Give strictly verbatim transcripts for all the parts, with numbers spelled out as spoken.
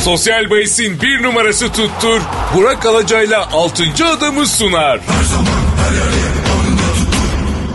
Sosyal bahisin bir numarası tuttur, Burak Alaca'yla altıncı adamı sunar. Her zaman her yerde anında tuttur.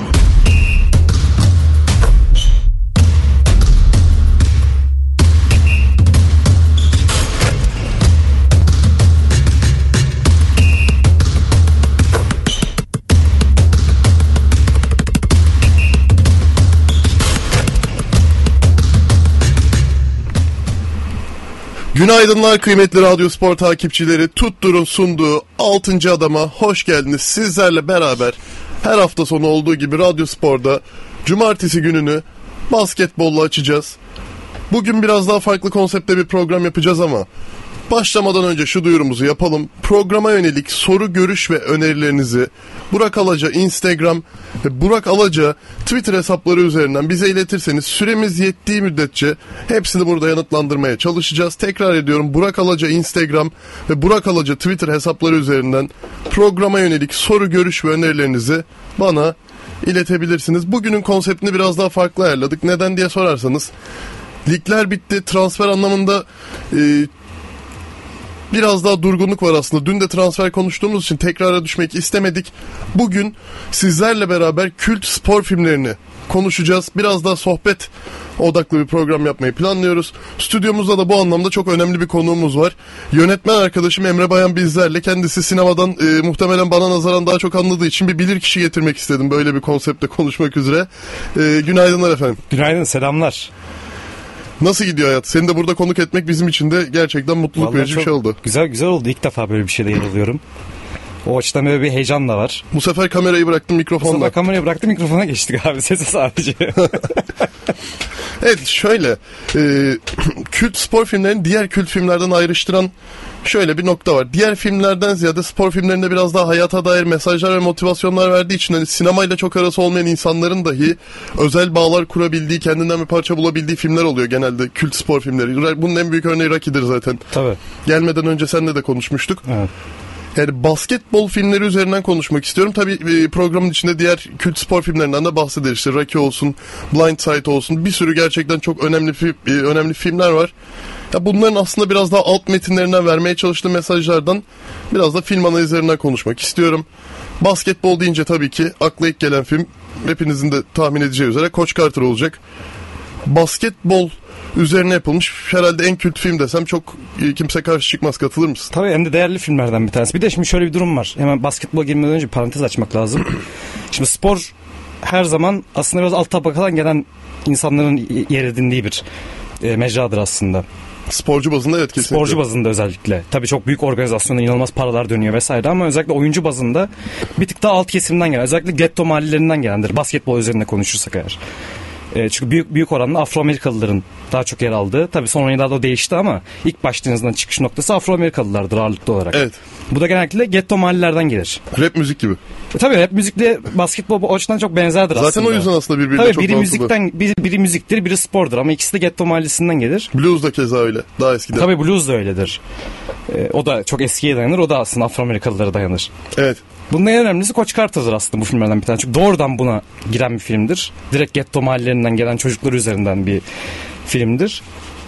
Günaydınlar kıymetli Radyo Spor takipçileri. Tuttur'un sunduğu altıncı adama hoş geldiniz. Sizlerle beraber her hafta sonu olduğu gibi Radyo Spor'da cumartesi gününü basketbolla açacağız. Bugün biraz daha farklı konseptte bir program yapacağız ama başlamadan önce şu duyurumuzu yapalım. Programa yönelik soru, görüş ve önerilerinizi Burak Alaca Instagram ve Burak Alaca Twitter hesapları üzerinden bize iletirseniz süremiz yettiği müddetçe hepsini burada yanıtlandırmaya çalışacağız. Tekrar ediyorum, Burak Alaca Instagram ve Burak Alaca Twitter hesapları üzerinden programa yönelik soru, görüş ve önerilerinizi bana iletebilirsiniz. Bugünün konseptini biraz daha farklı ayarladık. Neden diye sorarsanız, ligler bitti. Transfer anlamında e, biraz daha durgunluk var aslında. Dün de transfer konuştuğumuz için tekrara düşmek istemedik. Bugün sizlerle beraber kült spor filmlerini konuşacağız. Biraz daha sohbet odaklı bir program yapmayı planlıyoruz. Stüdyomuzda da bu anlamda çok önemli bir konuğumuz var. Yönetmen arkadaşım Emre Bayan bizlerle. Kendisi sinemadan e, muhtemelen bana nazaran daha çok anladığı için bir bilirkişi getirmek istedim böyle bir konseptte konuşmak üzere. E, günaydınlar efendim. Günaydın, selamlar. Nasıl gidiyor hayat? Seni de burada konuk etmek bizim için de gerçekten mutluluk Vallahi verici bir şey oldu. Güzel güzel oldu. İlk defa böyle bir şeyde yer alıyorum. O açıdan böyle bir heyecan da var. Bu sefer kamerayı bıraktım, mikrofonla. Bu sefer kamerayı bıraktım, mikrofona geçtik abi. Sesi sadece. Evet, şöyle. E, kült spor filmlerini diğer kült filmlerden ayrıştıran şöyle bir nokta var. Diğer filmlerden ziyade spor filmlerinde biraz daha hayata dair mesajlar ve motivasyonlar verdiği için hani sinemayla çok arası olmayan insanların dahi özel bağlar kurabildiği, kendinden bir parça bulabildiği filmler oluyor genelde kült spor filmleri. Bunun en büyük örneği Rocky'dir zaten. Tabii. Gelmeden önce seninle de konuşmuştuk. Evet. Yani basketbol filmleri üzerinden konuşmak istiyorum. Tabii programın içinde diğer kült spor filmlerinden de bahsederiz. İşte Rocky olsun, Blind Side olsun. Bir sürü gerçekten çok önemli önemli filmler var. Ya bunların aslında biraz daha alt metinlerinden vermeye çalıştığım mesajlardan biraz da film analizlerinden konuşmak istiyorum. Basketbol deyince tabii ki akla ilk gelen film, hepinizin de tahmin edeceği üzere, Coach Carter olacak. Basketbol üzerine yapılmış herhalde en kült film desem çok kimse karşı çıkmaz. Katılır mısın? Tabii, hem de değerli filmlerden bir tanesi. Bir de şimdi şöyle bir durum var. Hemen basketbola girmeden önce bir parantez açmak lazım. Şimdi spor her zaman aslında biraz alt tabakadan gelen insanların yer edindiği bir e, mecradır aslında. Sporcu bazında evet, kesinlikle. Sporcu bazında özellikle. Tabii çok büyük organizasyonda inanılmaz paralar dönüyor vesaire ama özellikle oyuncu bazında bir tık daha alt kesimden gelen, özellikle getto mahallelerinden gelendir. Basketbol üzerinde konuşursak eğer. E, çünkü büyük büyük oranla Afro-Amerikalıların daha çok yer aldığı. Tabii son yıllarda o değişti ama ilk başta çıkış noktası Afro-Amerikalılardır ağırlıklı olarak. Evet. Bu da genellikle getto mahallelerden gelir. Rap müzik gibi. E, tabii rap müzikle basketbol o açıdan çok benzerdir Zaten aslında. Zaten o yüzden aslında birbirine tabii çok biri bağlantılı. müzikten, biri, biri müziktir, biri spordur ama ikisi de getto mahallesinden gelir. Blues da keza öyle. Daha eskiden. Tabii blues da öyledir. E, o da çok eskiye dayanır. O da aslında Afro-Amerikalılara dayanır. Evet. Bunun en önemlisi Coach Carter'dır aslında bu filmlerden bir tane. Çünkü doğrudan buna giren bir filmdir. Direkt getto mahallelerinden gelen çocuklar üzerinden bir filmdir.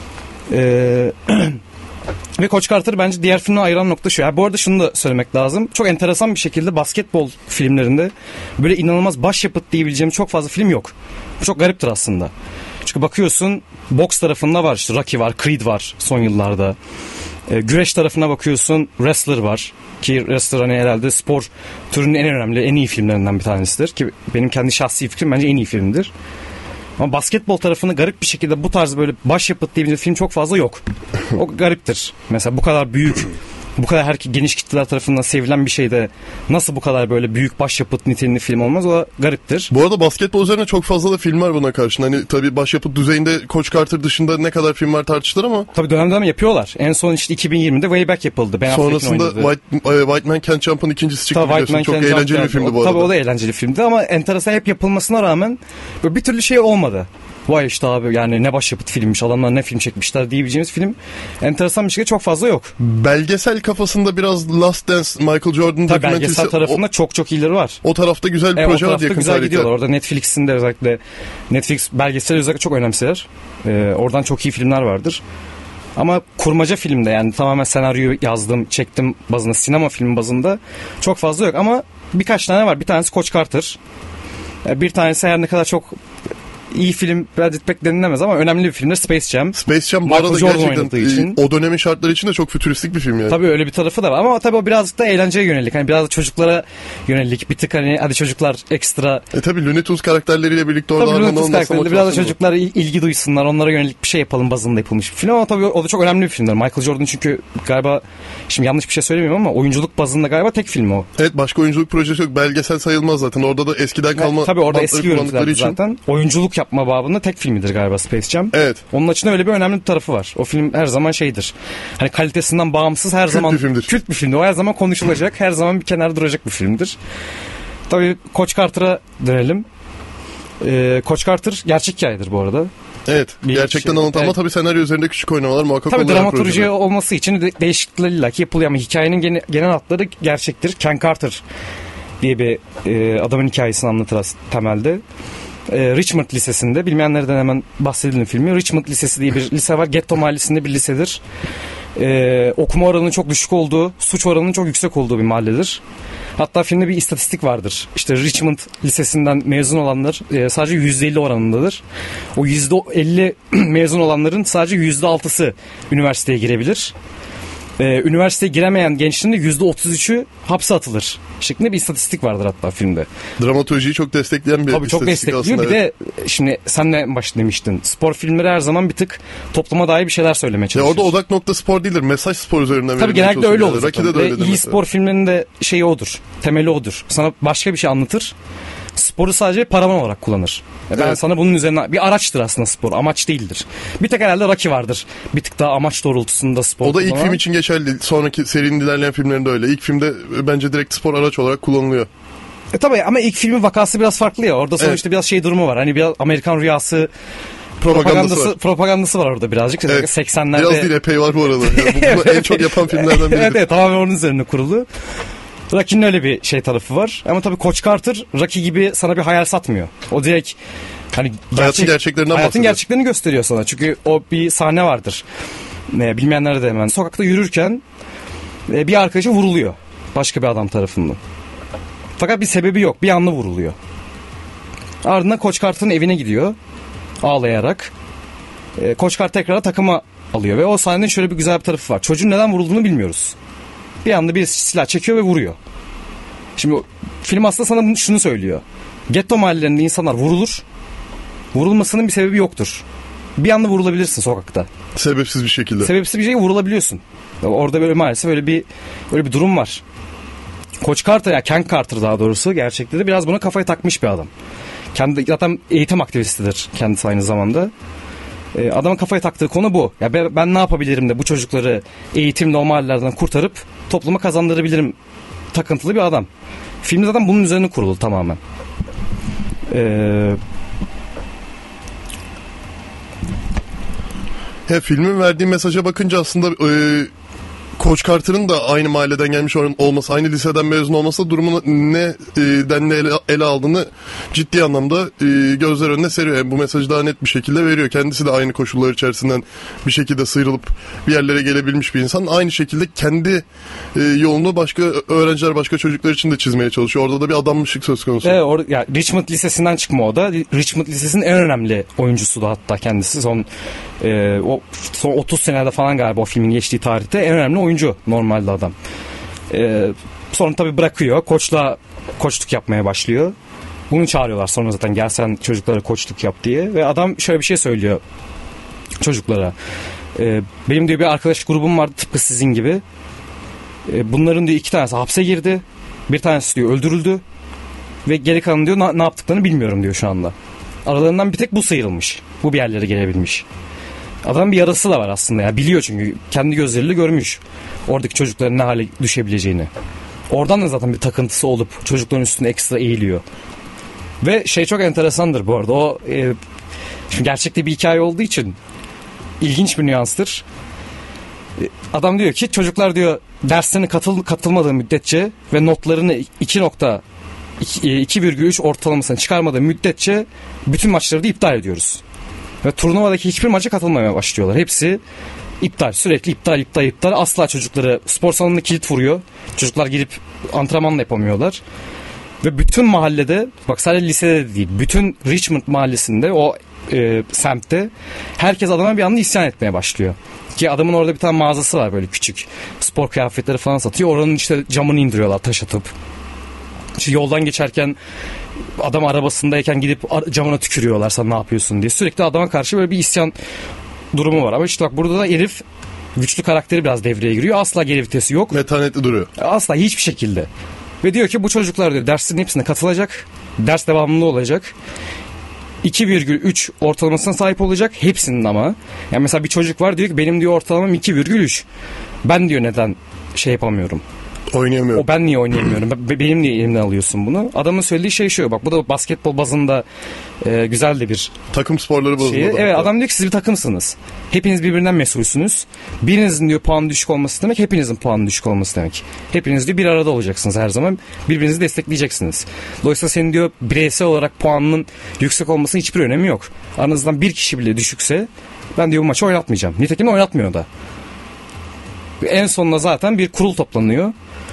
Ee, ve Coach Carter'ı bence diğer filmden ayıran nokta şu. Yani bu arada şunu da söylemek lazım. Çok enteresan bir şekilde basketbol filmlerinde böyle inanılmaz başyapıt diyebileceğim çok fazla film yok. Bu çok gariptir aslında. Çünkü bakıyorsun boks tarafında var, işte Rocky var, Creed var son yıllarda. E, güreş tarafına bakıyorsun, Wrestler var. Ki Wrestler hani herhalde spor türünün en önemli, en iyi filmlerinden bir tanesidir. Ki benim kendi şahsi fikrim, bence en iyi filmdir. Ama basketbol tarafını garip bir şekilde bu tarz böyle başyapıt diye bir film çok fazla yok. O gariptir. Mesela bu kadar büyük, bu kadar her geniş kitleler tarafından sevilen bir şeyde nasıl bu kadar böyle büyük başyapıt niteliğinde film olmaz, o da gariptir. Bu arada basketbol üzerine çok fazla da film var buna karşın. Hani tabii başyapıt düzeyinde Coach Carter dışında ne kadar film var tartışılır ama. Tabii dönem dönem yapıyorlar. En son işte iki bin yirmide Way Back yapıldı. Ben sonrasında White, White Man Can't Jump'ın ikincisi çıktı, tabii biliyorsun. Çok eğlenceli Jump bir filmdi o, bu arada. Tabii o da eğlenceli filmdi ama enteresan, hep yapılmasına rağmen böyle bir türlü şey olmadı. Vay işte abi, yani ne başyapıt filmmiş, adamlar ne film çekmişler diyebileceğimiz film enteresan bir şekilde çok fazla yok. Belgesel kafasında biraz Last Dance, Michael Jordan tabii belgesel tarafında o, çok çok iyileri var. O tarafta güzel bir e, proje var. O tarafta güzel tarihte gidiyorlar. Orada Netflix'in de özellikle Netflix belgesel özellikle çok önemseler. Ee, oradan çok iyi filmler vardır. Ama kurmaca filmde, yani tamamen senaryoyu yazdım, çektim bazında, sinema filmi bazında çok fazla yok. Ama birkaç tane var. Bir tanesi Coach Carter. Bir tanesi her ne kadar çok iyi film Brad Pitt denilemez ama önemli bir filmdir, Space Jam. Space Jam bu Michael arada Jordan gerçekten için. o dönemin şartları için de çok fütüristik bir film yani. Tabii öyle bir tarafı da var ama tabii o birazcık da eğlenceye yönelik. Hani biraz da çocuklara yönelik, bir tık hani hadi çocuklar ekstra. E tabii Looney Tunes karakterleriyle birlikte orada tabii Looney Tunes karakterleri biraz da motivasyon çocuklar il- ilgi duysunlar, onlara yönelik bir şey yapalım bazında yapılmış bir film ama tabii o da çok önemli bir filmdir. Michael Jordan çünkü galiba, şimdi yanlış bir şey söylemiyorum ama oyunculuk bazında galiba tek filmi o. Evet, başka oyunculuk projesi yok. Belgesel sayılmaz zaten. Orada da eskiden kalma. Yani, tabii orada eski bantları kullandıkları görüntüler için. zaten. Oyunculuk yapma babında tek filmidir galiba Space Jam. Evet. Onun açısından öyle bir önemli bir tarafı var. O film her zaman şeydir. Hani kalitesinden bağımsız her Kült zaman bir filmdir. kült bir filmdir. O her zaman konuşulacak, her zaman bir kenarda duracak bir filmdir. Tabii Coach Carter'a dönelim. Ee, Coach Carter gerçek hikayedir bu arada. Evet. Bir gerçekten şey- anlatı ama evet. tabii senaryo üzerinde küçük oynamalar muhakkak Tabii olarak dramaturji projede. olması için de değişiklikler illaki yapılıyor ama hikayenin gene, genel hatları gerçektir. Ken Carter diye bir e, adamın hikayesini anlatır as- temelde. E, Richmond Lisesi'nde, bilmeyenlerden hemen bahsedelim filmi. Richmond Lisesi diye bir lise var. Getto mahallesinde bir lisedir. E, okuma oranının çok düşük olduğu, suç oranının çok yüksek olduğu bir mahalledir. Hatta filmde bir istatistik vardır. İşte Richmond Lisesi'nden mezun olanlar e, sadece yüzde elli oranındadır. O yüzde elli mezun olanların sadece yüzde altısı üniversiteye girebilir. Ee, üniversiteye giremeyen gençlerin de yüzde otuz üçü hapse atılır şeklinde bir istatistik vardır hatta filmde. Dramaturjiyi çok destekleyen bir Tabii çok istatistik destekliyor. aslında, Bir evet. de şimdi sen ne başta demiştin. Spor filmleri her zaman bir tık topluma dair bir şeyler söylemeye Ya çalışır. orada odak nokta spor değildir. Mesaj spor üzerinden Tabii verilmeye genellikle öyle çalışıyor. olur. Rocky'de zaten. de Ve öyledir iyi mesela. spor filmlerinin de şeyi odur. Temeli odur. Sana başka bir şey anlatır. Sporu sadece paravan olarak kullanır. Ben Evet. sana bunun üzerine, bir araçtır aslında spor, amaç değildir. Bir tek herhalde Rocky vardır. Bir tık daha amaç doğrultusunda spor O da ilk kullanan. film için geçerli değil. Sonraki serinin ilerleyen filmlerinde öyle. İlk filmde bence direkt spor araç olarak kullanılıyor. E tabii ama ilk filmin vakası biraz farklı ya. Orada sonuçta Evet. biraz şey durumu var. Hani biraz Amerikan rüyası Propagandası propagandası var. propagandası var orada birazcık. Evet. seksenlerde. Biraz değil, epey var bu arada. Yani bunu en çok yapan filmlerden biridir. Evet, evet, tamamen onun üzerine kurulu. Rocky'nin öyle bir şey tarafı var. Ama tabii Coach Carter Rocky gibi sana bir hayal satmıyor. O direkt hani Hayatın gerçeklerinden hayatın bahsediyor. gerçeklerini gösteriyor sana. Çünkü o bir sahne vardır. Ne, bilmeyenler de hemen. Sokakta yürürken e, bir arkadaşı vuruluyor. Başka bir adam tarafından. Fakat bir sebebi yok. Bir anda vuruluyor. Ardından Coach Carter'ın evine gidiyor. Ağlayarak. E, Coach Carter tekrar takıma alıyor. Ve o sahnenin şöyle bir güzel bir tarafı var. Çocuğun neden vurulduğunu bilmiyoruz. Bir anda bir silah çekiyor ve vuruyor. Şimdi o, film aslında sana bunu, şunu söylüyor. Getto mahallelerinde insanlar vurulur. Vurulmasının bir sebebi yoktur. Bir anda vurulabilirsin sokakta. Sebepsiz bir şekilde. Sebepsiz bir şeye vurulabiliyorsun. Orada böyle maalesef öyle bir öyle bir durum var. Coach Carter, ya Ken Carter daha doğrusu, gerçekte de biraz buna kafayı takmış bir adam. Kendi zaten eğitim aktivistidir kendisi aynı zamanda. Ee, adamın kafaya taktığı konu bu. Ya ben, ben ne yapabilirim de bu çocukları eğitimle o mahallelerden kurtarıp topluma kazandırabilirim takıntılı bir adam. Film zaten bunun üzerine kurulu tamamen. Ee, He, filmin verdiği mesaja bakınca aslında e, Coach Carter'ın da aynı mahalleden gelmiş olması, aynı liseden mezun olması da durumunu ne e, denli ele, ele aldığını ciddi anlamda e, gözler önüne seriyor. Yani bu mesajı daha net bir şekilde veriyor. Kendisi de aynı koşullar içerisinden bir şekilde sıyrılıp bir yerlere gelebilmiş bir insan. Aynı şekilde kendi e, yolunu başka öğrenciler, başka çocuklar için de çizmeye çalışıyor. Orada da bir adanmışlık söz konusu. Evet, or- ya Richmond Lisesi'nden çıkma o da. Richmond Lisesi'nin en önemli oyuncusu da hatta kendisi. Son e, o son otuz senede falan galiba o filmin geçtiği tarihte en önemli oyuncu normalde adam. E, sonra tabii bırakıyor. Koçla koçluk yapmaya başlıyor. Bunu çağırıyorlar sonra zaten, gel sen çocuklara koçluk yap diye. Ve adam şöyle bir şey söylüyor çocuklara. E, benim diyor bir arkadaş grubum vardı tıpkı sizin gibi. E, bunların diyor iki tanesi hapse girdi. Bir tanesi diyor öldürüldü. Ve geri kalan diyor na- ne yaptıklarını bilmiyorum diyor şu anda. Aralarından bir tek bu sıyrılmış. Bu bir yerlere gelebilmiş. Adamın bir yarası da var aslında ya. Biliyor çünkü kendi gözleriyle görmüş. Oradaki çocukların ne hale düşebileceğini. Oradan da zaten bir takıntısı olup çocukların üstüne ekstra eğiliyor. Ve şey çok enteresandır bu arada. O e, şimdi gerçekte bir hikaye olduğu için ilginç bir nüanstır. E, adam diyor ki çocuklar diyor derslerine katıl, katılmadığı müddetçe ve notlarını iki nokta iki virgül üç ortalamasını çıkarmadığı müddetçe bütün maçları da iptal ediyoruz. Ve turnuvadaki hiçbir maça katılmamaya başlıyorlar. Hepsi İptal, sürekli iptal, iptal, iptal. Asla çocukları spor salonuna kilit vuruyor. Çocuklar girip antrenman da yapamıyorlar. Ve bütün mahallede, bak sadece lisede de değil, bütün Richmond mahallesinde, o e, semtte herkes adama bir anda isyan etmeye başlıyor. Ki adamın orada bir tane mağazası var, böyle küçük spor kıyafetleri falan satıyor. Oranın işte camını indiriyorlar taş atıp. İşte yoldan geçerken adam arabasındayken gidip camına tükürüyorlar, sen ne yapıyorsun diye. Sürekli adama karşı böyle bir isyan durumu var. Ama işte bak burada da herif güçlü karakteri biraz devreye giriyor. Asla geri vitesi yok. Metanetli duruyor. Asla, hiçbir şekilde. Ve diyor ki bu çocuklar diyor dersin hepsine katılacak. Ders devamlı olacak. iki virgül üç ortalamasına sahip olacak. Hepsinin ama. Yani mesela bir çocuk var, diyor ki benim diyor ortalamam iki virgül üç. Ben diyor neden şey yapamıyorum? Oynayamıyorum. O ben niye oynayamıyorum? Be- benim niye elimden alıyorsun bunu? Adamın söylediği şey şu. Bak bu da basketbol bazında e, güzel de bir takım sporları bozuldu. şeyi. Evet, adam diyor ki siz bir takımsınız. Hepiniz birbirinden mesulsünüz. Birinizin diyor puanı düşük olması demek, hepinizin puanı düşük olması demek. Hepiniz diyor bir arada olacaksınız her zaman. Birbirinizi destekleyeceksiniz. Dolayısıyla senin diyor bireysel olarak puanının yüksek olmasının hiçbir önemi yok. Aranızdan bir kişi bile düşükse ben diyor bu maçı oynatmayacağım. Nitekim oynatmıyor da. En sonunda zaten bir kurul toplanıyor.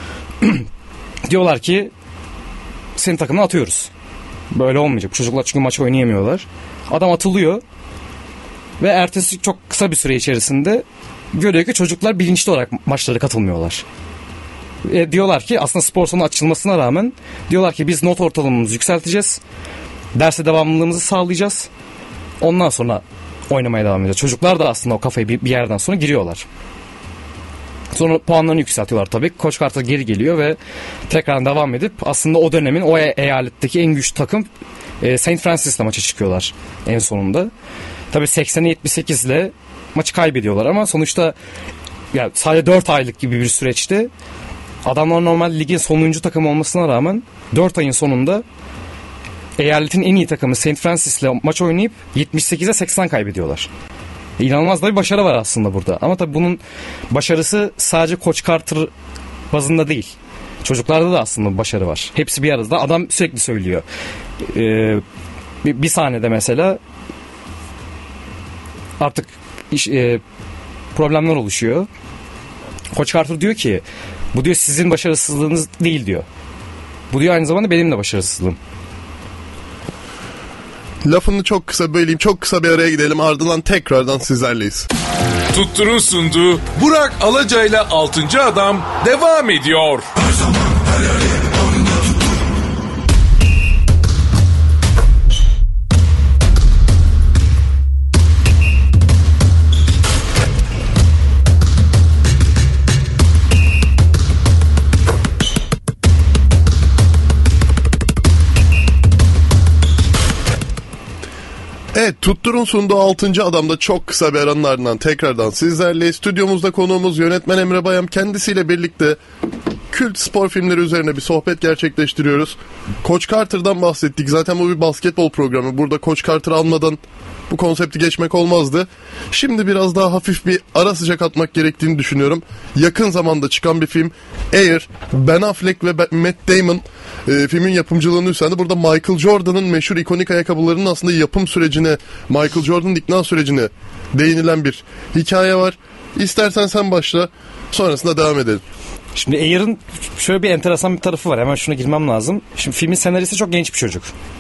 Diyorlar ki senin takımını atıyoruz. Böyle olmayacak. Çocuklar çünkü maç oynayamıyorlar. Adam atılıyor. Ve ertesi çok kısa bir süre içerisinde görüyor ki çocuklar bilinçli olarak maçlara katılmıyorlar. E, diyorlar ki aslında spor salonu açılmasına rağmen diyorlar ki biz not ortalamamızı yükselteceğiz. Derse devamlılığımızı sağlayacağız. Ondan sonra oynamaya devam edeceğiz. Çocuklar da aslında o kafaya bir, bir yerden sonra giriyorlar. Sonra puanlarını yükseltiyorlar tabii. Koç Carter geri geliyor ve tekrar devam edip aslında o dönemin o e- eyaletteki en güçlü takım e, Saint Francis'le maça çıkıyorlar en sonunda. Tabii seksene yetmiş sekiz ile maçı kaybediyorlar ama sonuçta yani sadece dört aylık gibi bir süreçte adamlar normal ligin sonuncu takım olmasına rağmen dört ayın sonunda eyaletin en iyi takımı Saint Francis'le maç oynayıp yetmiş sekize seksen kaybediyorlar. İnanılmaz da bir başarı var aslında burada. Ama tabii bunun başarısı sadece Koç Carter bazında değil. Çocuklarda da aslında bir başarı var. Hepsi bir arada. Adam sürekli söylüyor. Ee, bir, bir sahnede mesela artık iş, e, problemler oluşuyor. Koç Carter diyor ki bu diyor sizin başarısızlığınız değil diyor. Bu diyor aynı zamanda benim de başarısızlığım. Lafını çok kısa böleyim. Çok kısa bir araya gidelim. Ardından tekrardan sizlerleyiz. Tuttur'un sunduğu Burak Alacay'la altıncı Adam devam ediyor. Her zaman her yerde yanında tuttur. Evet, Tuttur'un sunduğu altıncı Adam'da çok kısa bir aranın ardından tekrardan sizlerle. Stüdyomuzda konuğumuz yönetmen Emre Bayam. Kendisiyle birlikte kült spor filmleri üzerine bir sohbet gerçekleştiriyoruz. Koç Carter'dan bahsettik. Zaten bu bir basketbol programı. Burada Koç Carter almadan bu konsepti geçmek olmazdı. Şimdi biraz daha hafif bir ara sıcak atmak gerektiğini düşünüyorum. Yakın zamanda çıkan bir film Air, Ben Affleck ve Matt Damon e, filmin yapımcılığını üstlendi. Burada Michael Jordan'ın meşhur ikonik ayakkabılarının aslında yapım sürecine, Michael Jordan'ın ikna sürecine değinilen bir hikaye var. İstersen sen başla, sonrasında devam edelim. Şimdi Air'ın şöyle bir enteresan bir tarafı var. Hemen şuna girmem lazım. Şimdi filmin senaristi çok genç bir çocuk.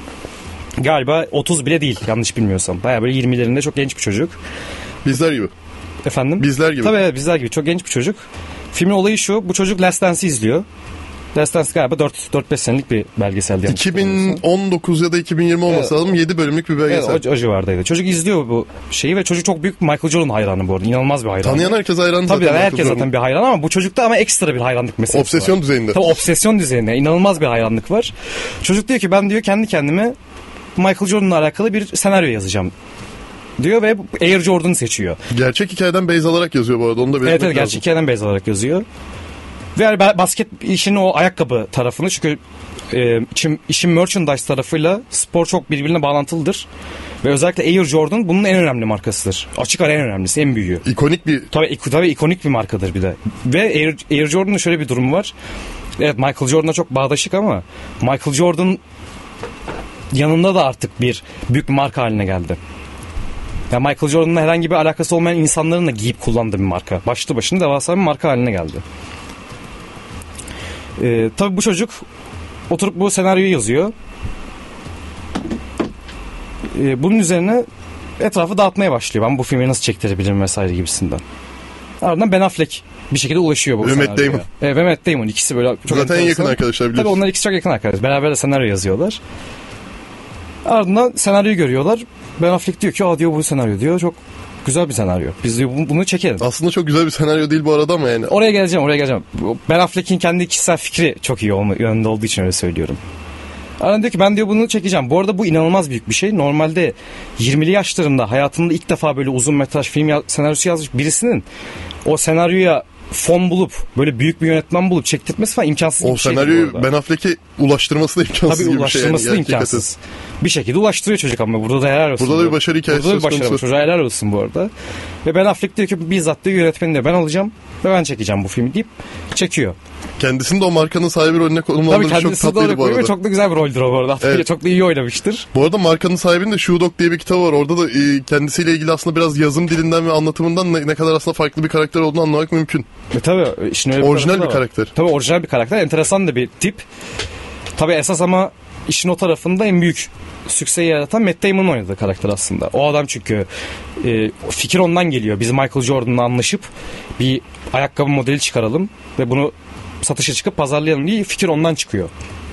Galiba otuz bile değil yanlış bilmiyorsam. Bayağı böyle yirmilerinde çok genç bir çocuk. Bizler gibi. Efendim? Bizler gibi. Tabii evet, bizler gibi. Çok genç bir çocuk. Filmin olayı şu. Bu çocuk Last Dance'i izliyor. Last Dance galiba dört beş senelik bir belgeseldi. iki bin on dokuz ya da iki bin yirmi olması evet, lazım. yedi bölümlük bir belgesel. Evet, o, o civardaydı. Çocuk izliyor bu şeyi ve çocuk çok büyük Michael Jordan hayranı bu arada. İnanılmaz bir hayranı. Tanıyan herkes hayran zaten. Tabii herkes Jordan. zaten bir hayran ama bu çocukta ama ekstra bir hayranlık meselesi Obsesyon var. düzeyinde. Tabii obsesyon düzeyinde. İnanılmaz bir hayranlık var. Çocuk diyor ki ben diyor kendi kendime Michael Jordan'la alakalı bir senaryo yazacağım diyor ve Air Jordan'ı seçiyor. Gerçek hikayeden base alarak yazıyor bu arada. Onu da belirtmek evet, evet lazım. gerçek hikayeden base alarak yazıyor. Ve yani basket işinin o ayakkabı tarafını çünkü e, işin, işin merchandise tarafıyla spor çok birbirine bağlantılıdır. Ve özellikle Air Jordan bunun en önemli markasıdır. Açık ara en önemlisi, en büyüğü. İkonik bir... Tabii, tabii ikonik bir markadır bir de. Ve Air, Air Jordan'ın şöyle bir durumu var. Evet, Michael Jordan'a çok bağdaşık ama Michael Jordan yanında da artık bir büyük bir marka haline geldi. Yani Michael Jordan'la herhangi bir alakası olmayan insanların da giyip kullandığı bir marka. Başlı başına devasa bir marka haline geldi. Ee, tabii bu çocuk oturup bu senaryoyu yazıyor. Ee, bunun üzerine etrafı dağıtmaya başlıyor. Ben bu filmi nasıl çektirebilirim vesaire gibisinden. Ardından Ben Affleck bir şekilde ulaşıyor bu Ve senaryoya. Matt Damon. Evet, ve Matt Damon. İkisi böyle çok Zaten en yakın arkadaşlar biliyorsun. Tabii onlar ikisi çok yakın arkadaşlar. Beraber de senaryo yazıyorlar. Ardından senaryoyu görüyorlar. Ben Affleck diyor ki aa diyor bu senaryo diyor. Çok güzel bir senaryo. Biz diyor bunu çekelim. Aslında çok güzel bir senaryo değil bu arada ama yani. Oraya geleceğim oraya geleceğim. Ben Affleck'in kendi kişisel fikri çok iyi olma, yönünde olduğu için öyle söylüyorum. Ardından diyor ki ben diyor bunu çekeceğim. Bu arada bu inanılmaz büyük bir şey. Normalde yirmili yaşlarında hayatında ilk defa böyle uzun metraj film ya- senaryosu yazmış birisinin o senaryoya fon bulup böyle büyük bir yönetmen bulup çektirtmesi falan imkansız O bir şey. senaryoyu Ben Affleck'e ulaştırması da imkansız Tabii gibi bir şey. Yani. ulaştırması da imkansız. Bir şekilde ulaştırıyor çocuk ama burada da helal olsun. Burada da bir başarı hikayesi Burada da bir söz başarı var. konusu. Çocuğa helal olsun bu arada. Ve Ben Affleck diyor ki bizzat diyor yönetmeni diyor ben alacağım ve ben çekeceğim bu filmi deyip çekiyor. Kendisini de o markanın sahibi rolüne Tabii konumlandırmış çok kendisi de tatlıydı oraya bu koyuyor ve arada. çok da güzel bir roldür o bu arada. Evet. Çok da iyi oynamıştır. Bu arada markanın sahibinin de Shoe Dog diye bir kitabı var. Orada da e, kendisiyle ilgili aslında biraz yazım dilinden ve anlatımından ne, ne kadar aslında farklı bir karakter olduğunu anlamak mümkün. E tabii işin öyle Orijinal tarafı da bir var. karakter. Tabii orijinal bir karakter. Enteresan da bir tip. Tabii esas ama işin o tarafında en büyük sükseyi yaratan Matt Damon'ın oynadığı karakter aslında. O adam çünkü e, fikir ondan geliyor. Biz Michael Jordan'la anlaşıp bir ayakkabı modeli çıkaralım ve bunu satışa çıkıp pazarlayalım diye fikir ondan çıkıyor.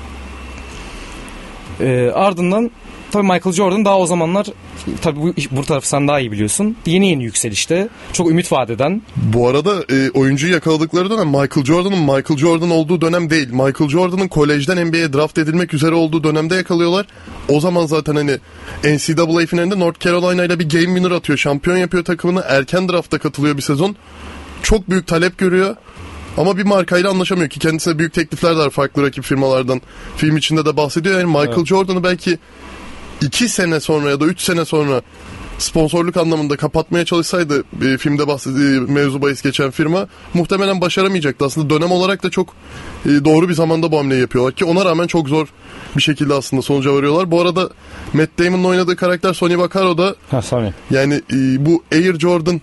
E, ardından tabii Michael Jordan daha o zamanlar tabii bu, bu tarafı sen daha iyi biliyorsun. Yeni yeni yükselişte. Çok ümit vaat eden. Bu arada e, oyuncuyu yakaladıkları dönem Michael Jordan'ın Michael Jordan olduğu dönem değil. Michael Jordan'ın kolejden N B A'ye draft edilmek üzere olduğu dönemde yakalıyorlar. O zaman zaten hani N C A A finalinde North Carolina ile bir game winner atıyor. Şampiyon yapıyor takımını. Erken drafta katılıyor bir sezon. Çok büyük talep görüyor. Ama bir markayla anlaşamıyor ki kendisine büyük teklifler de var farklı rakip firmalardan. Film içinde de bahsediyor. Yani Michael evet. Jordan'ı belki iki sene sonra ya da üç sene sonra sponsorluk anlamında kapatmaya çalışsaydı e, filmde bahsediği mevzu bahis geçen firma muhtemelen başaramayacaktı. Aslında dönem olarak da çok e, doğru bir zamanda bu hamleyi yapıyorlar ki ona rağmen çok zor bir şekilde aslında sonuca varıyorlar. Bu arada Matt Damon'ın oynadığı karakter Sonny Vaccaro da ha, Sonny. Yani e, bu Air Jordan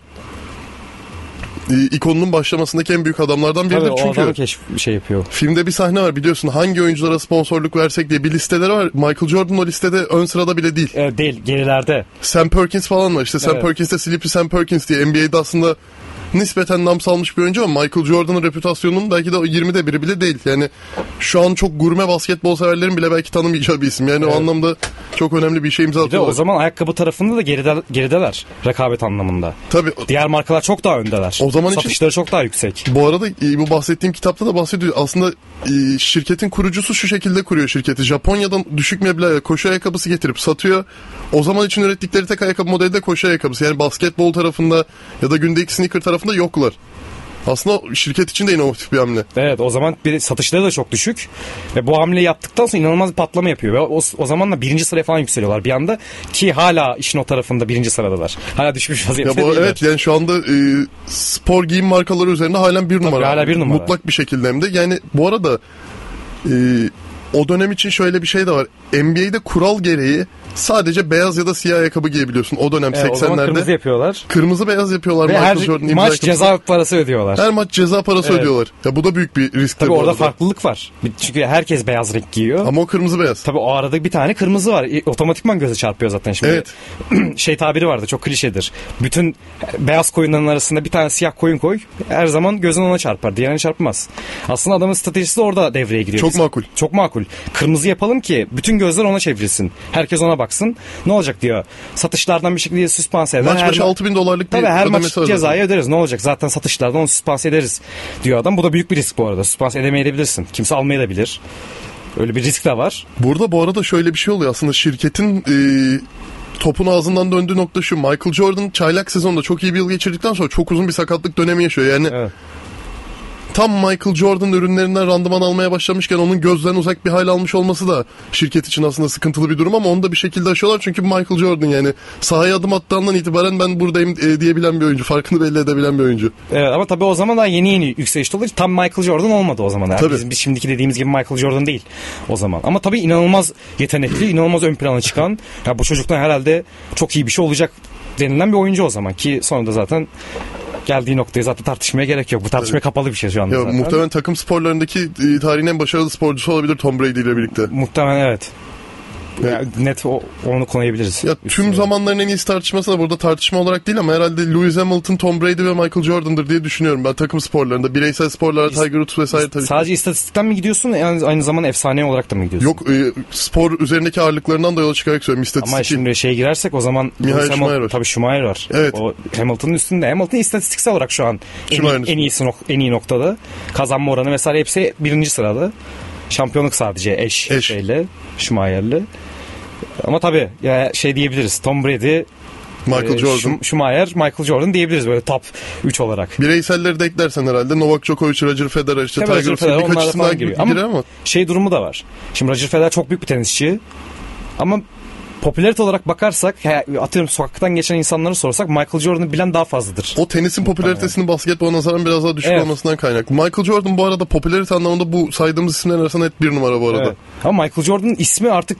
ikonunun başlamasındaki en büyük adamlardan biridir. Tabii, çünkü o adam keşf şey yapıyor. Filmde bir sahne var biliyorsun hangi oyunculara sponsorluk versek diye bir listeleri var. Michael Jordan o listede ön sırada bile değil. E, değil gerilerde. Sam Perkins falan var işte Sam evet. Perkins'te Sleepy Sam Perkins diye N B A'de aslında nispeten nam salmış bir oyuncu ama Michael Jordan'ın reputasyonunun belki de yirmide biri bile değil. Yani şu an çok gurme basketbol severlerin bile belki tanımayacağı bir isim. Yani evet. O anlamda çok önemli bir şey imza atıyorlar. O zaman ayakkabı tarafında da geride, gerideler rekabet anlamında. Tabii. Diğer markalar çok daha öndeler. O zaman satışları için, çok daha yüksek. Bu arada bu bahsettiğim kitapta da bahsediyor. Aslında şirketin kurucusu şu şekilde kuruyor şirketi. Japonya'dan düşük meblağ koşu ayakkabısı getirip satıyor. O zaman için ürettikleri tek ayakkabı modeli de koşu ayakkabısı. Yani basketbol tarafında ya da gündeki sneaker tarafında yoklar. Aslında şirket için de inovatif bir hamle. Evet, o zaman bir satışları da çok düşük. Ve bu hamleyi yaptıktan sonra inanılmaz bir patlama yapıyor. Ve o, o zamanla birinci sıraya falan yükseliyorlar bir anda. Ki hala işin o tarafında birinci sıradalar. Hala düşmüş vaziyette değiller. Evet, yani şu anda e, spor giyim markaları üzerinde halen bir Tabii, numara. hala bir numara. Mutlak bir şekilde hem de. Yani bu arada e, o dönem için şöyle bir şey de var. N B A'de kural gereği sadece beyaz ya da siyah ayakkabı giyebiliyorsun. O dönem evet, seksenlerde. O zaman kırmızı yapıyorlar. Kırmızı beyaz yapıyorlar. Ve Michael her Jordan maç ayakkabısı. ceza parası ödüyorlar. Her maç ceza parası evet. ödüyorlar. Ya bu da büyük bir risk. Tabii orada arada. Farklılık var. Çünkü herkes beyaz renk giyiyor. Ama o kırmızı beyaz. Tabii o arada bir tane kırmızı var. E, otomatikman göze çarpıyor zaten şimdi. Evet. Şey tabiri vardı, çok klişedir. Bütün beyaz koyunların arasında bir tane siyah koyun koy. Her zaman gözün ona çarpar. Diğerine çarpmaz. Aslında adamın stratejisi de orada devreye giriyor. Çok Biz. makul. Çok makul. Kırmızı yapalım ki bütün gözler ona çevrilsin. Herkes ona baksın. Ne olacak diyor. Satışlardan bir şekilde süspanse eder. Maç başı altı bin dolarlık bir tabii her maç ödemesi cezayı öderiz. Ne olacak? Zaten satışlardan onu süspanse ederiz diyor adam. Bu da büyük bir risk bu arada. Süspanse edemeyebilirsin. Kimse almayabilir. Öyle bir risk de var. Burada bu arada şöyle bir şey oluyor. Aslında şirketin e, topun ağzından döndüğü nokta şu. Michael Jordan çaylak sezonda çok iyi bir yıl geçirdikten sonra çok uzun bir sakatlık dönemi yaşıyor. Yani evet. Tam Michael Jordan ürünlerinden randıman almaya başlamışken onun gözden uzak bir hal almış olması da şirket için aslında sıkıntılı bir durum ama onu da bir şekilde aşıyorlar çünkü Michael Jordan yani sahaya adım attığından itibaren ben buradayım e, diyebilen bir oyuncu, farkını belli edebilen bir oyuncu. Evet, ama tabii o zaman daha yeni yeni yükselişte oluyor. Tam Michael Jordan olmadı o zaman. Yani biz, biz şimdiki dediğimiz gibi Michael Jordan değil o zaman. Ama tabii inanılmaz yetenekli, inanılmaz ön plana çıkan. Ya bu çocuktan herhalde çok iyi bir şey olacak denilen bir oyuncu o zaman ki sonra da zaten geldiği noktayı zaten tartışmaya gerek yok. Bu tartışmaya evet. kapalı bir şey şu anda ya, zaten. Muhtemelen takım sporlarındaki e, tarihin en başarılı sporcusu olabilir Tom Brady ile birlikte. Muhtemelen evet. Ya, net o, onu konuyabiliriz. Ya, tüm üstüne. Zamanların en iyisi tartışması da burada tartışma olarak değil ama herhalde Lewis Hamilton, Tom Brady ve Michael Jordan'dır diye düşünüyorum ben takım sporlarında. Bireysel sporlarda Tiger Woods vesaire tabii. Sadece istatistikten mi gidiyorsun yani aynı zamanda efsane olarak da mı gidiyorsun? Yok e, spor üzerindeki ağırlıklarından da yola çıkarak söylüyorum istatistik. Ama şimdi şeye girersek o zaman Michael Schumacher var. Tabii Schumacher var. Evet. O Hamilton'ın üstünde. Hamilton istatistiksel olarak şu an en, en iyisi en iyi noktada. Kazanma oranı vesaire hepsi birinci sırada. Şampiyonluk sadece eş, eş. şeyle Schumacher'le. Ama tabii ya şey diyebiliriz. Tom Brady, Michael e, Jordan, Schumacher, Michael Jordan diyebiliriz böyle top üç olarak. Bireyselleri de eklersen herhalde Novak Djokovic, Roger Federer, işte Tiger Woods'un birkaç isimden giriyor ama, ama şey durumu da var. Şimdi Roger Federer çok büyük bir tenisçi. Ama popülarite olarak bakarsak, atıyorum sokaktan geçen insanları sorsak Michael Jordan'ı bilen daha fazladır. O tenisin popülaritesinin basketbola nazaran biraz daha düşük evet. olmasından kaynaklı. Michael Jordan bu arada popülarite anlamında bu saydığımız isimlerin arasında net bir numara bu arada. Evet. Ama Michael Jordan'ın ismi artık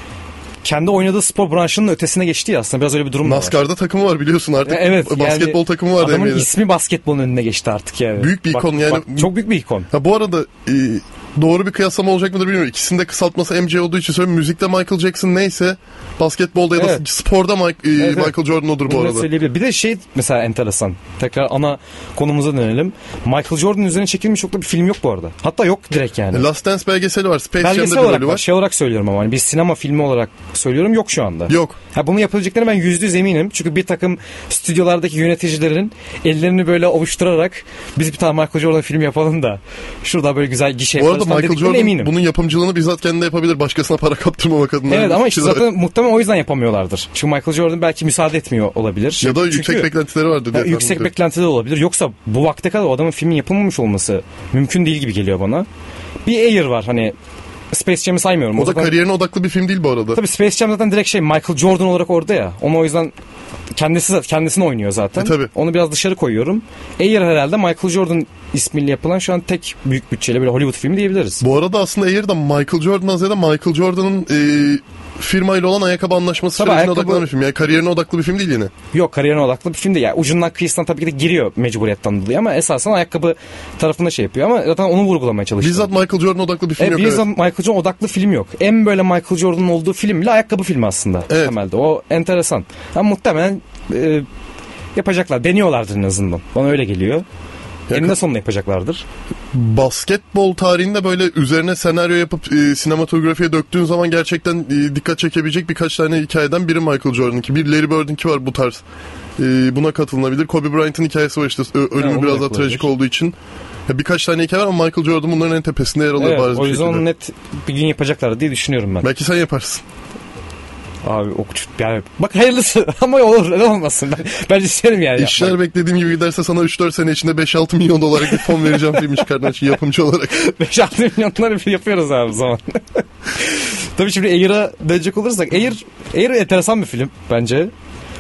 kendi oynadığı spor branşının ötesine geçti ya aslında biraz öyle bir durum var. NASCAR'da takımı var biliyorsun artık. Ya evet, basketbol yani, takımı var. Adamın demeyelim. İsmi basketbolun önüne geçti artık yani. Büyük bir ikon bak, yani. Bak, çok büyük bir ikon. Ha, bu arada e, doğru bir kıyaslama olacak mıdır bilmiyorum. İkisinin de kısaltması M J olduğu için söylüyorum. Müzikte Michael Jackson neyse basketbolda ya da evet. sporda Mike, e, evet, Michael evet. Jordan odur bu arada. Bir de şey mesela enteresan. Tekrar ana konumuza dönelim. Michael Jordan üzerine çekilmiş çok da bir film yok bu arada. Hatta yok direkt yani. Last Dance belgeseli var. Space Belgesel Jam'da bir olarak bölü var. Şey olarak söylüyorum ama hani bir sinema filmi olarak söylüyorum yok şu anda. Yok. Ha, bunu yapabileceklerine ben yüzde yüz eminim. Çünkü bir takım stüdyolardaki yöneticilerin ellerini böyle ovuşturarak biz bir tane Michael Jordan film yapalım da şurada böyle güzel gişe yaparız. Bu arada Michael Jordan eminim. Bunun yapımcılığını bizzat kendi yapabilir. Başkasına para kaptırmamak adına. Evet ama işte zaten muhtemelen o yüzden yapamıyorlardır. Çünkü Michael Jordan belki müsaade etmiyor olabilir. Ya da Çünkü, yüksek beklentileri vardır diye. Yüksek beklentileri olabilir. Yoksa bu vakte kadar o adamın filmin yapılmamış olması mümkün değil gibi geliyor bana. Bir Air var hani Space Jam'i saymıyorum. O, o da zaten kariyerine odaklı bir film değil bu arada. Tabii Space Jam zaten direkt şey Michael Jordan olarak orada ya. Onu o yüzden kendisi kendisini oynuyor zaten. E, tabii. Onu biraz dışarı koyuyorum. Air herhalde Michael Jordan ismiyle yapılan şu an tek büyük bütçeli böyle Hollywood filmi diyebiliriz. Bu arada aslında Air'da Michael Jordan'dan ziyade Michael Jordan'ın e, firmayla olan ayakkabı anlaşması sürecine ayakkabı odaklanan bir film. Yani kariyerine odaklı bir film değil yine. Yok kariyerine odaklı bir film değil. Yani ucundan kıyısından tabii ki de giriyor mecburiyetten dolayı ama esasen ayakkabı tarafında şey yapıyor ama zaten onu vurgulamaya çalışıyor. Bizzat Michael Jordan odaklı bir film e, yok. Bizzat evet. Michael Jordan odaklı film yok. En böyle Michael Jordan'ın olduğu film bile ayakkabı filmi aslında. Evet. Temelde. O enteresan. Ama muhtemelen e, yapacaklar. Deniyorlardır en azından. Bana öyle geliyor. Eninde sonunda yapacaklardır. Basketbol tarihinde böyle üzerine senaryo yapıp e, sinematografiye döktüğün zaman gerçekten e, dikkat çekebilecek birkaç tane hikayeden biri Michael Jordan'ınki. Bir Larry Bird'inki var bu tarz. E, buna katılınabilir. Kobe Bryant'ın hikayesi var işte. Ölümü ya, biraz daha trajik olduğu için. Ya, birkaç tane hikaye var ama Michael Jordan bunların en tepesinde yer alıyor. Evet, o yüzden net bir gün yapacaklar diye düşünüyorum ben. Belki sen yaparsın. Abi o yani bak hayırlısı ama olur ne olmasın ben, ben isterim yani. İşler yapmayı. Beklediğim gibi giderse sana üç dört sene içinde beş altı milyon dolarlık bir fon vereceğim filmi çıkardan için yapımcı olarak. beş altı milyonları yapıyoruz abi o zaman. Tabii şimdi Air'a dönecek olursak Air, Air enteresan bir film bence.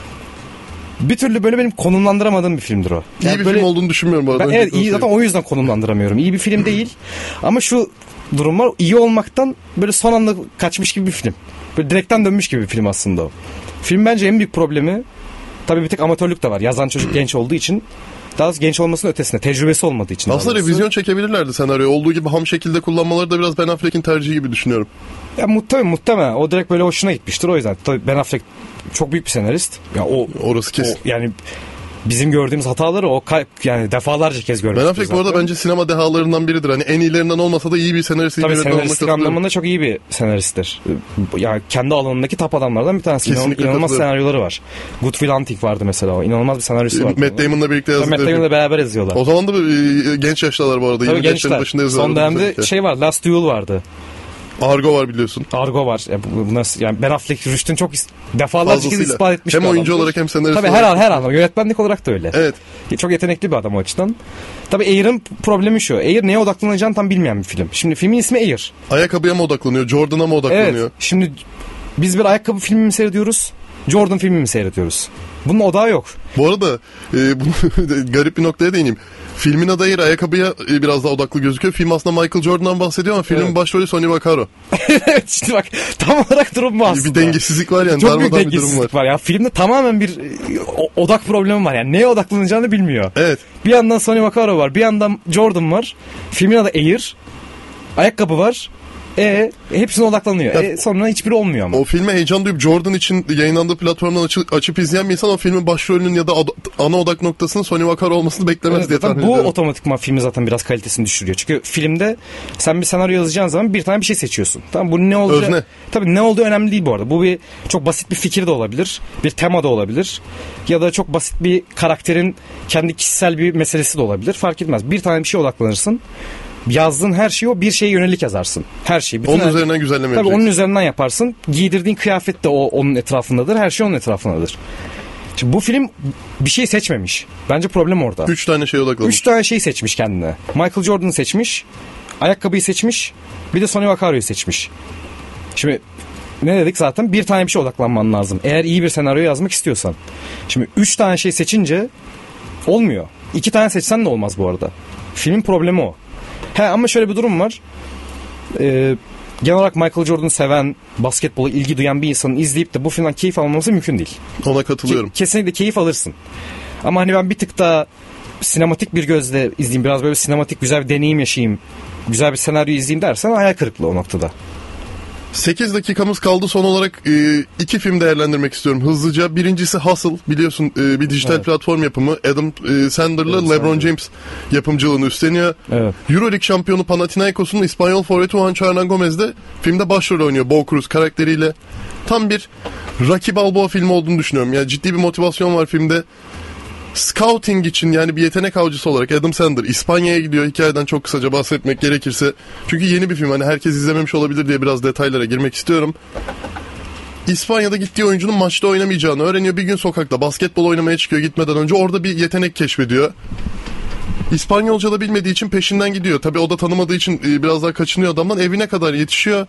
Bir türlü böyle benim konumlandıramadığım bir filmdir o. İyi yani bir böyle, film olduğunu düşünmüyorum bu arada. Ben, evet iyi zaten o yüzden konumlandıramıyorum. İyi bir film değil ama şu durum var iyi olmaktan böyle son anda kaçmış gibi bir film. Böyle direkten dönmüş gibi bir film aslında o. Film bence en büyük problemi tabii bir tek amatörlük de var. Yazan çocuk genç olduğu için daha az genç olmasının ötesine tecrübesi olmadığı için. Aslında revizyon çekebilirlerdi senaryo. Olduğu gibi ham şekilde kullanmaları da biraz Ben Affleck'in tercihi gibi düşünüyorum. Ya muhtemelen muhtemelen o direkt böyle hoşuna gitmiştir o yüzden. Tabii Ben Affleck çok büyük bir senarist. Ya o orası kesin. O, yani bizim gördüğümüz hataları o yani defalarca kez görmüştür. Ben Affleck bu arada bence sinema dehalarından biridir. Hani en iyilerinden olmasa da iyi bir senarist. Tabii senaristlik anlamında çok iyi bir senaristtir. Yani kendi alanındaki top adamlardan bir tanesi. Kesinlikle İnanılmaz senaryoları var. Good Will Hunting vardı mesela o. İnanılmaz bir senaryosu var. Matt Damon'la birlikte yazdıkları. Matt Damon'la beraber yazıyorlar. O zaman da genç yaşlılar bu arada. Tabii gençler. Son dönemde şey var. Last Duel vardı. Argo var biliyorsun. Argo var. Ya, bu, bu nasıl, yani Ben Affleck Rüşt'ün çok is- defalarca kez ispat etmiş hem bir oyuncu adamdır. olarak hem senarist Tabii olarak. her an her an. Yönetmenlik olarak da öyle. Evet. Çok yetenekli bir adam o açıdan. Tabii Air'ın problemi şu. Air neye odaklanacağını tam bilmeyen bir film. Şimdi filmin ismi Air. Ayakkabıya mı odaklanıyor? Jordan'a mı odaklanıyor? Evet. Şimdi biz bir ayakkabı filmi mi seyrediyoruz? Jordan filmi mi seyrediyoruz? Bunun odağı yok. Bu arada e, bunu garip bir noktaya değineyim. Filmin adı Air, ayakkabıya e, biraz daha odaklı gözüküyor. Film aslında Michael Jordan'dan bahsediyor ama filmin Evet. başrolü Sonny Vaccaro. Evet işte bak tam olarak durum bu aslında. Bir dengesizlik var yani. Çok büyük darmadan bir durum var. dengesizlik var. Ya filmde tamamen bir e, o- odak problemi var. Yani neye odaklanacağını bilmiyor. Evet. Bir yandan Sonny Vaccaro var. Bir yandan Jordan var. Filmin adı Air. Ayakkabı var. E hepsine odaklanıyor. Ya- E, sonra hiçbiri olmuyor ama. O filme heyecan duyup Jordan için yayınlandığı platformdan açı- açıp izleyen bir insan o filmin başrolünün ya da ad- ana odak noktasının Sonny Vaccaro olmasını beklemez Evet, diye zaten tahmin bu ediyorum. otomatikman filmin zaten biraz kalitesini düşürüyor. Çünkü filmde sen bir senaryo yazacağın zaman bir tane bir şey seçiyorsun. Tamam, bu ne olacak? Özne. Tabii ne olduğu önemli değil bu arada. Bu bir çok basit bir fikir de olabilir. Bir tema da olabilir. Ya da çok basit bir karakterin kendi kişisel bir meselesi de olabilir. Fark etmez. Bir tane bir şeye odaklanırsın. Yazdığın her şeyi o bir şeye yönelik yazarsın. Her şeyi. Bütün Onun her- üzerinden güzelleme Tabii yapacaksın. onun üzerinden yaparsın. Giydirdiğin kıyafet de o onun etrafındadır. Her şey onun etrafındadır. Şimdi bu film bir şey seçmemiş. Bence problem orada. Üç tane şeye odaklanmış. Üç tane şey seçmiş kendine. Michael Jordan'ı seçmiş. Ayakkabıyı seçmiş. Bir de Sonny Vaccaro'yu seçmiş. Şimdi ne dedik zaten? Bir tane bir şey odaklanman lazım. Eğer iyi bir senaryo yazmak istiyorsan. Şimdi üç tane şey seçince olmuyor. İki tane seçsen de olmaz bu arada. Filmin problemi o. He ama şöyle bir durum var. Ee, genel olarak Michael Jordan'ı seven, basketbola ilgi duyan bir insanın izleyip de bu filmden keyif almaması mümkün değil. Ona katılıyorum. Ke- kesinlikle keyif alırsın. Ama hani ben bir tık daha sinematik bir gözle izleyeyim, biraz böyle sinematik güzel bir deneyim yaşayayım, güzel bir senaryo izleyeyim dersen hayal kırıklığı o noktada. sekiz dakikamız kaldı. Son olarak e, iki film değerlendirmek istiyorum hızlıca. Birincisi Hustle, biliyorsun e, bir dijital Evet. platform yapımı. Adam e, Sandler'la Evet, LeBron Sandler. James yapımcılığını üstleniyor. Evet. Euroleague şampiyonu Panathinaikos'un İspanyol forveti Juan Hernan Gomez de filmde başrol oynuyor Bo Cruz karakteriyle. Tam bir Rocky Balboa filmi olduğunu düşünüyorum. Yani ciddi bir motivasyon var filmde. Scouting için, yani bir yetenek avcısı olarak Adam Sandler İspanya'ya gidiyor. Hikayeden çok kısaca bahsetmek gerekirse. Çünkü yeni bir film, hani herkes izlememiş olabilir diye biraz detaylara girmek istiyorum. İspanya'da gittiği oyuncunun maçta oynamayacağını öğreniyor. Bir gün sokakta basketbol oynamaya çıkıyor gitmeden önce. Orada bir yetenek keşfediyor. İspanyolca da bilmediği için peşinden gidiyor. Tabii o da tanımadığı için biraz daha kaçınıyor adamdan. Evine kadar yetişiyor.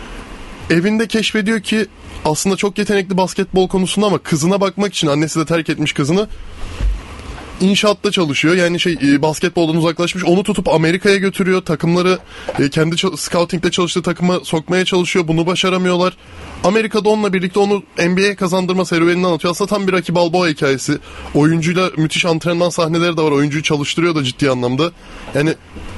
Evinde keşfediyor ki aslında çok yetenekli basketbol konusunda ama kızına bakmak için, annesi de terk etmiş kızını, İnşaatta çalışıyor. Yani şey e, basketboldan uzaklaşmış. Onu tutup Amerika'ya götürüyor. Takımları e, kendi ç- scouting'de çalıştığı takıma sokmaya çalışıyor. Bunu başaramıyorlar. Amerika'da onunla birlikte onu N B A'ye kazandırma serüvenini anlatıyor. Aslında tam bir Rocky Balboa hikayesi. Oyuncuyla müthiş antrenman sahneleri de var. Oyuncuyu çalıştırıyor da ciddi anlamda. Yani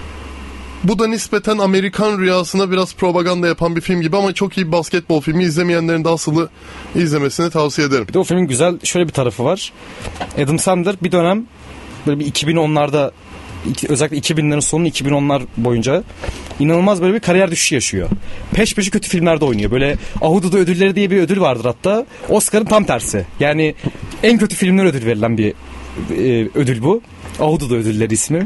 bu da nispeten Amerikan rüyasına biraz propaganda yapan bir film gibi ama çok iyi bir basketbol filmi. İzlemeyenlerin de asılı izlemesini tavsiye ederim. Bir de o filmin güzel şöyle bir tarafı var. Adam Sandler bir dönem böyle bir iki bin onlarda, iki- özellikle iki binlerin sonu iki bin onlar boyunca inanılmaz böyle bir kariyer düşüşü yaşıyor. Peş peşe kötü filmlerde oynuyor. Böyle Ahududu ödülleri diye bir ödül vardır hatta. Oscar'ın tam tersi. Yani en kötü filmler ödül verilen bir e, ödül bu. Ahududu ödülleri ismi.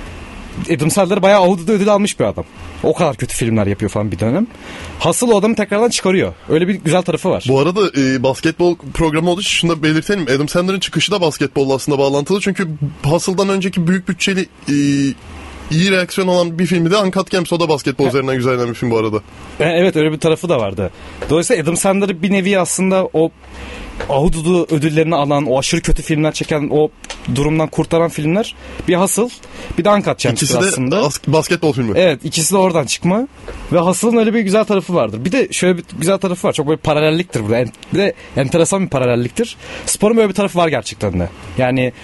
Adam Sandler bayağı Ahududu ödülü almış bir adam. O kadar kötü filmler yapıyor falan bir dönem. Hasıl o adamı tekrardan çıkarıyor. Öyle bir güzel tarafı var. Bu arada e, basketbol programı olduğu için şunu da belirtelim. Adam Sandler'ın çıkışı da basketbolla aslında bağlantılı. Çünkü Hustle'dan önceki büyük bütçeli e, iyi reaksiyon olan bir filmi de Uncut Gems. O da basketbol üzerinden güzellenen bir film bu arada. E, Evet, öyle bir tarafı da vardı. Dolayısıyla Adam Sandler bir nevi aslında o Ahududu ödüllerini alan, o aşırı kötü filmler çeken, o durumdan kurtaran filmler bir Hustle, bir de Uncut Gems'tir İkisi de aslında. as- basketbol filmi. Evet, ikisi de oradan çıkma. Ve Hustle'ın öyle bir güzel tarafı vardır. Bir de şöyle bir güzel tarafı var. Çok böyle paralelliktir burada. En- Bir de enteresan bir paralelliktir. Sporun böyle bir tarafı var gerçekten de. Yani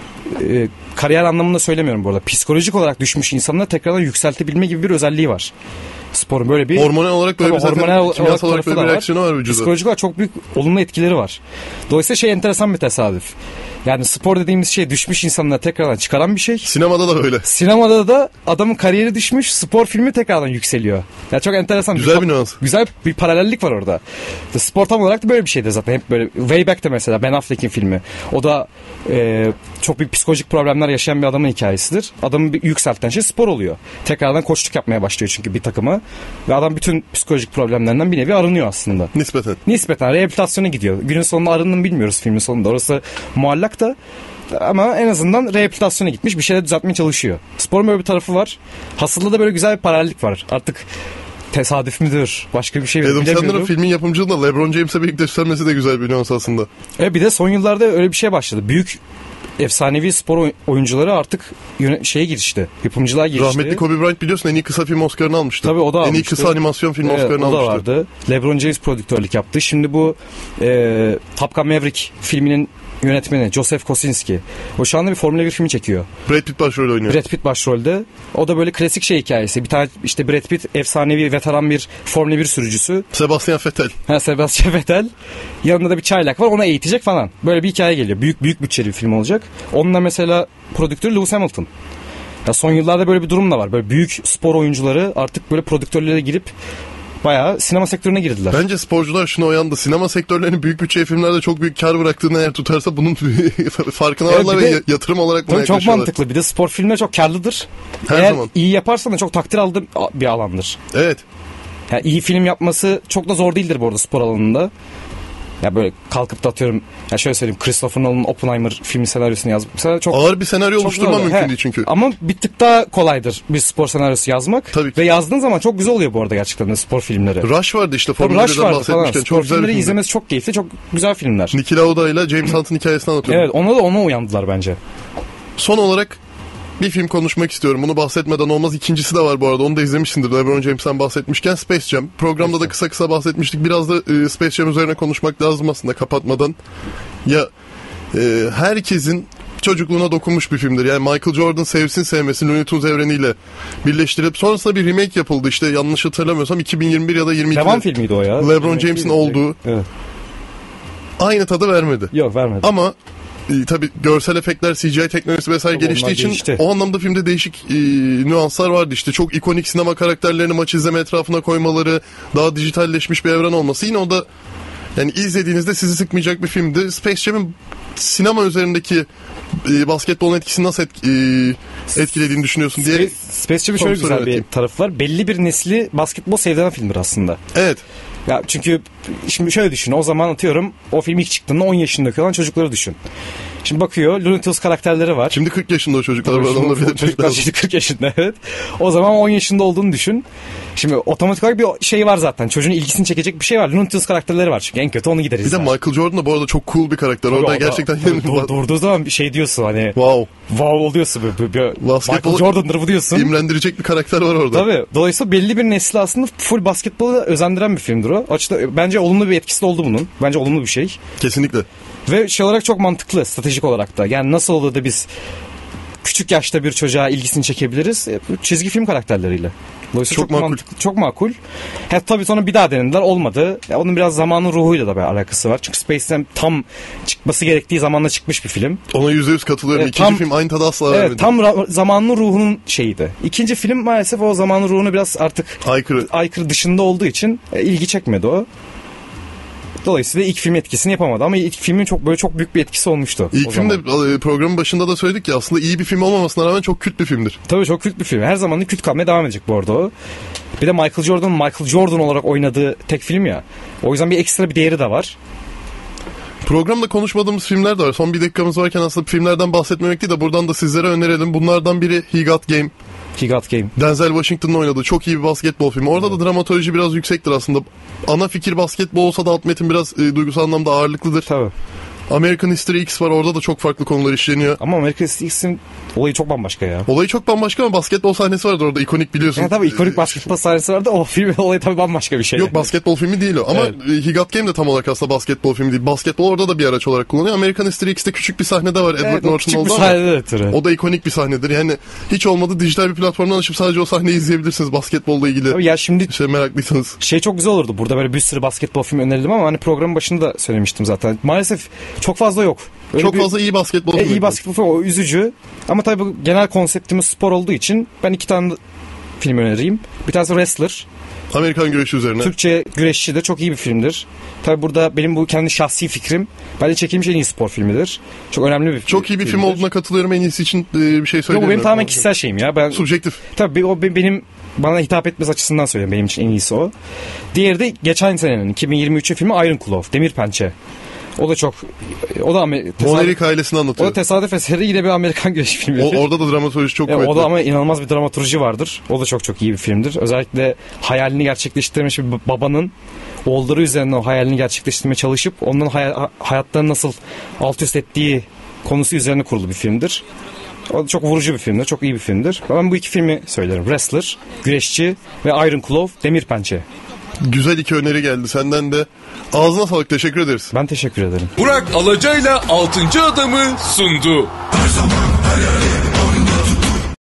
e, kariyer anlamında söylemiyorum bu arada. Psikolojik olarak düşmüş insanları tekrardan yükseltebilme gibi bir özelliği var. Sporun böyle bir... Hormonal olarak böyle Tabii bir zaten hormonal olarak kimyasal olarak tarafı böyle bir da var. reaksiyonu var vücuda. Psikolojik olarak çok büyük olumlu etkileri var. Dolayısıyla şey enteresan bir tesadüf. Yani spor dediğimiz şey düşmüş insanları tekrardan çıkaran bir şey. Sinemada da öyle. Sinemada da adamın kariyeri düşmüş, spor filmi tekrardan yükseliyor. Yani çok enteresan. Güzel bir nüans. Güzel bir paralellik var orada. İşte spor tam olarak da böyle bir şeydi zaten. Hep böyle Way Back'te mesela Ben Affleck'in filmi. O da e, çok büyük psikolojik problemler yaşayan bir adamın hikayesidir. Adamın bir yükselten şey spor oluyor. Tekrardan koçluk yapmaya başlıyor çünkü bir takıma. Ve adam bütün psikolojik problemlerinden bir nevi arınıyor aslında. Nispeten. Nispeten rehabilitasyona gidiyor. Günün sonunda arındığını bilmiyoruz filmin sonunda. Orası muallak da. Ama en azından rehabilitasyona gitmiş, bir şeyler düzeltmeye çalışıyor. Sporun böyle bir tarafı var. Hustle'da da böyle güzel bir paralellik var. Artık tesadüf müdür, başka bir şey mi Adam bilemiyorum. Sandler'ın filmin yapımcılığında LeBron James'e birlikte üstlenmesi de güzel bir nüans aslında. E bir de son yıllarda öyle bir şey başladı. Büyük efsanevi spor oy- oyuncuları artık yöne- şeye girişti. Yapımcılığa girişti. Rahmetli Kobe Bryant biliyorsun en iyi kısa film Oscar'ını almıştı. Tabii o da En iyi almıştı. kısa animasyon film Evet, Oscar'ını o da almıştı. vardı. LeBron James prodüktörlük yaptı. Şimdi bu e, Top Gun Maverick filminin yönetmeni Joseph Kosinski. O şu anda bir Formula bir filmi çekiyor. Brad Pitt başrol oynuyor. Brad Pitt başrolde. O da böyle klasik şey hikayesi. Bir tane işte Brad Pitt efsanevi veteran bir Formula bir sürücüsü. Sebastian Vettel. Ha, Sebastian Vettel. Yanında da bir çaylak var. Onu eğitecek falan. Böyle bir hikaye geliyor. Büyük büyük bütçeli bir film olacak. Onunla mesela prodüktörü Lewis Hamilton. Ya son yıllarda böyle bir durum da var. Böyle büyük spor oyuncuları artık böyle prodüktörlere girip bayağı sinema sektörüne girdiler. Bence sporcular şuna uyandı. Sinema sektörlerinin büyük bütçeli filmlerde çok büyük kar bıraktığını eğer tutarsa bunun farkına Evet, varlar bir ve de- yatırım olarak buna Tabii çok yaklaşıyorlar. mantıklı. Bir de spor filmleri çok karlıdır. Her Eğer zaman. iyi yaparsan da çok takdir aldığın bir alandır. Evet. Yani iyi film yapması çok da zor değildir bu arada spor alanında. Ya böyle kalkıp da atıyorum, ya şöyle söyleyeyim, Christopher Nolan'ın Oppenheimer filmi senaryosunu yazmak mesela çok Ağır bir senaryo çok oluşturman zor. mümkün He. değil çünkü. Ama bir tık daha kolaydır bir spor senaryosu yazmak. Tabii ki. Ve yazdığın zaman çok güzel oluyor bu arada gerçekten de spor filmleri. Rush vardı işte. Tabii Formula Rush birden vardı falan. bahsetmişken. Spor Çok güzel bir filmleri filmdi. izlemesi çok keyifli, çok güzel filmler. Niki Lauda ile James Hunt'ın hikayesini anlatıyor. Evet, ona da ona uyandılar bence. Son olarak bir film konuşmak istiyorum. Bunu bahsetmeden olmaz. İkincisi de var bu arada. Onu da izlemişsindir. LeBron James'ten bahsetmişken Space Jam. Programda da kısa kısa bahsetmiştik. Biraz da e, Space Jam üzerine konuşmak lazım aslında kapatmadan. Ya e, herkesin çocukluğuna dokunmuş bir filmdir. Yani Michael Jordan sevsin sevmesin Looney Tunes evreniyle birleştirilip sonrasında bir remake yapıldı. İşte yanlış hatırlamıyorsam iki bin yirmi bir ya da yirmi ikide. Devam filmiydi o ya. LeBron James'in olduğu. Evet. Aynı tadı vermedi. Yok, vermedi. Ama e, tabii görsel efektler, C G I teknolojisi vesaire Tabii geliştiği onlar için değişti. o anlamda filmde değişik e, nüanslar vardı. İşte çok ikonik sinema karakterlerini maç izleme etrafına koymaları, daha dijitalleşmiş bir evren olması. Yine o da yani izlediğinizde sizi sıkmayacak bir filmdi. Space Jam'in sinema üzerindeki e, basketbolun etkisini nasıl et, e, etkilediğini düşünüyorsun diye. Space, Space Jam'in şöyle Soru güzel bir sorayım. tarafı var. Belli bir nesli basketbol sevdiren filmdir aslında. Evet. Ya çünkü şimdi şöyle düşün. O zaman atıyorum o film ilk çıktığında on yaşındaki olan çocukları düşün. Şimdi bakıyor, Looney Tunes karakterleri var. Şimdi kırk yaşında o çocuklar var. Şimdi Onu o belirtmek çocuklar lazım. şimdi kırk yaşında, evet. O zaman on yaşında olduğunu düşün. Şimdi otomatik olarak bir şey var zaten. Çocuğun ilgisini çekecek bir şey var. Looney Tunes karakterleri var çünkü. En kötü onu gider Bir de izler. Michael Jordan da bu arada çok cool bir karakter. Tabii Orada o da- gerçekten tabii dur- durduğu zaman bir şey diyorsun hani. wow. Wow oluyorsun. Böyle, böyle, Basketbol- Michael Jordan'dır bu diyorsun. İmrendirecek bir karakter var orada. Tabii. Dolayısıyla belli bir nesli aslında full basketbolu özendiren bir filmdir o. Açıkta bence olumlu bir etkisi oldu bunun. Bence olumlu bir şey. Kesinlikle. Ve şey olarak çok mantıklı, stratejik olarak da. Yani nasıl olur da biz küçük yaşta bir çocuğa ilgisini çekebiliriz? E, Çizgi film karakterleriyle. Dolayısıyla Çok çok, makul. mantıklı, çok makul. Ha, tabii sonra bir daha denediler, olmadı. Ya, onun biraz zamanın ruhuyla da bir alakası var. Çünkü Space Jam tam çıkması gerektiği zamanda çıkmış bir film. Ona yüzde yüz katılıyorum. Evet, İkinci tam- film aynı tadı asla Evet, vermedi. tam ra- zamanın ruhunun şeyiydi. İkinci film maalesef o zamanın ruhunu biraz artık Aykırı. aykırı dışında olduğu için e, ilgi çekmedi o. Dolayısıyla ilk film etkisini yapamadı ama ilk filmin çok böyle çok büyük bir etkisi olmuştu. İlk o filmde zaman. e, programın başında da söyledik ya aslında iyi bir film olmamasına rağmen çok kült bir filmdir. Tabii çok kült bir film. Her zaman da kült kalmaya devam edecek bu arada o. Bir de Michael Jordan Michael Jordan olarak oynadığı tek film ya. O yüzden bir ekstra bir değeri de var. Programda konuşmadığımız filmler de var. Son bir dakikamız varken aslında filmlerden bahsetmemek değil de buradan da sizlere önerelim. Bunlardan biri He Got Game. He Got Game. Denzel Washington'ın oynadığı çok iyi bir basketbol filmi. Orada da dramatoloji biraz yüksektir aslında. Ana fikir basketbol olsa da alt metin biraz e, duygusal anlamda ağırlıklıdır. Tabii. American History X var. Orada da çok farklı konular işleniyor. Ama American X'in olayı çok bambaşka ya. Olayı çok bambaşka ama basketbol sahnesi vardı orada. ikonik biliyorsun. Yani tabii ikonik basketbol sahnesi vardı. O film olayı tabii bambaşka bir şey. Yok basketbol filmi değil o. Ama Evet. He Got Game de tam olarak aslında basketbol filmi değil. Basketbol orada da bir araç olarak kullanıyor. American History X'te küçük bir sahne de var. Edward Evet, o Norton küçük bir oldu ama sahnede de türü. o da ikonik bir sahnedir. Yani hiç olmadı dijital bir platformdan açıp sadece o sahneyi izleyebilirsiniz basketbolla ilgili. Tabii ya şimdi Şey meraklıysanız. şey çok güzel olurdu. Burada böyle bir sürü basketbol filmi önerildim ama hani programın başında da söylemiştim zaten. Maalesef çok fazla yok. Öyle Çok bir- fazla iyi basketbol E, filmi. iyi basketbol filmi, o üzücü. Ama tabii bu genel konseptimiz spor olduğu için ben iki tane film önereyim. Bir tanesi Wrestler. Amerikan güreşi üzerine. Türkçe güreşçi de çok iyi bir filmdir. Tabii burada benim bu kendi şahsi fikrim. Bence çekilmiş en iyi spor filmidir. Çok önemli bir Çok iyi bir film filmdir. olduğuna katılıyorum. En iyisi için e, bir şey Yok, bu söyleyemiyorum. benim tamamen kişisel şeyim ya. Ben Subjektif. tabii o be- benim bana hitap etmesi açısından söylüyorum. Benim için en iyisi o. Diğeri de geçen senenin iki bin yirmi üçün filmi Iron Claw. Demir Pençe. O da çok o da Amer- tesadüf, Monerik ailesini o anlatıyor. da tesadüf eseri yine bir Amerikan güreşi filmi. O, orada da dramatoloji çok Ya, kuvvetli. o da ama inanılmaz bir dramaturji vardır. O da çok çok iyi bir filmdir. Özellikle hayalini gerçekleştirmiş bir babanın oğulları üzerinden o hayalini gerçekleştirmeye çalışıp onların hay- hayatlarını nasıl alt üst ettiği konusu üzerine kurulu bir filmdir. O da çok vurucu bir filmdir, çok iyi bir filmdir. Ben bu iki filmi söylerim. Wrestler, Güreşçi ve Iron Claw, Demir Pençe. Güzel iki öneri geldi senden de. Ağzına sağlık, teşekkür ederiz. Ben teşekkür ederim. Burak Alacay'la altıncı adamı sundu. Her zaman